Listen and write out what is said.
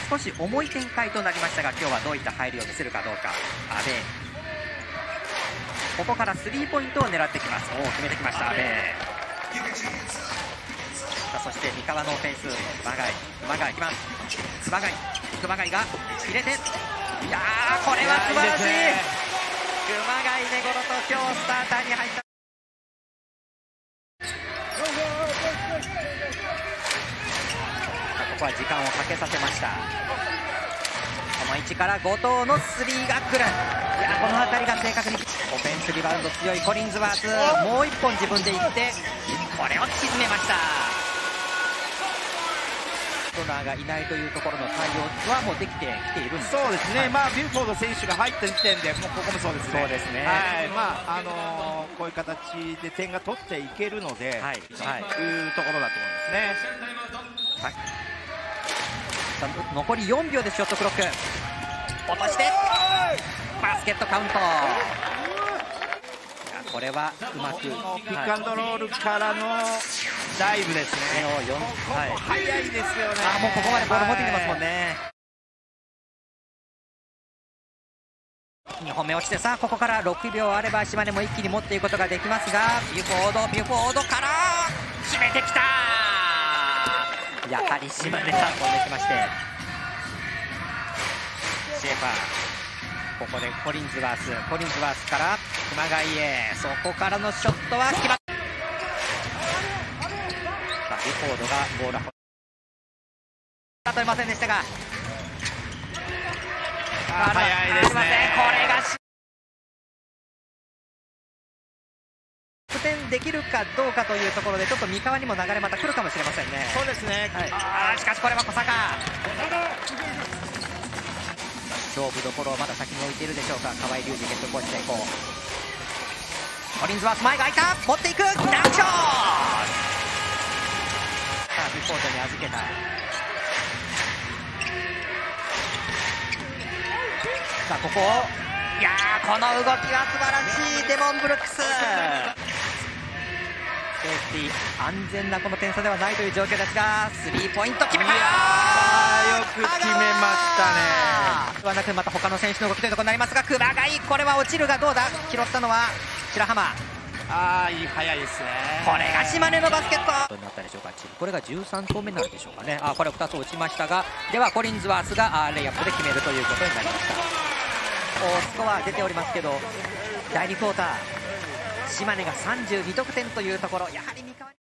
少し重い展開となりましたが、今日はどういった入りを見せるかどうか。阿部、ここからスリーポイントを狙ってきます。決めてきました阿部。そして三河のオフェンス、熊谷いきます。熊谷が入れて、いやー、これは素晴らしい。熊谷根頃と今日スターターに入った。ここは時間をかけさせました。この位置から後藤のスリーが来る。いや、この辺りが正確にオフェンスリバウンド強いコリンズワース、もう1本自分でいってこれを沈めました。コーナーがいないというところの対応はもうできてきているんですか。 そうですね、はい、ビューフォード選手が入った時点でもうここもそうですね。 そうですね、 はい、こういう形で点が取っていけるので、はい、というところだと思いますね。 はい、残り4秒でショットクロック落としてバスケットカウント。これはうまくピックアンドロールからのダイブですね。早いですよね。 もうここまでボール持ってきてますもんね。2本目落ちて、さあここから6秒あれば島根も一気に持っていくことができますが、ビュフォードから決めてきた。やはり島根さん飛んできまして、シェーファー、ここでコリンズワースから熊谷へ、そこからのショットは決まった。ビュフォードがボールは取れませんでしたが、 早いですね。 これが得点できるかどうかというところで、ちょっと三河にも流れまた来るかもしれませんね。 そうですね、 はい、しかしこれは小坂、勝負どころをまだ先に置いているでしょうか。河合隆二ヘッドコーチ成功。コリンズワース前が空いた、持っていく、ダウンショート。さあビュフォードに預けた。さあここを、いやー、この動きは素晴らしい。デモン・ブルックス、セーフティー、安全なこの点差ではないという状況ですが、スリーポイント決めた。 よく決めましたね。 ではなく、また他の選手の動きというところになりますが、熊谷、これは落ちるがどうだ。拾ったのは白浜。 早いですね。 これが島根のバスケットになったでしょうか。これが13投目になるでしょうかね。これ2つ落ちましたが、ではコリンズワースがレイアップで決めるということになりました。スコア出ておりますけど、第2クォーター島根が32得点というところ、やはり三河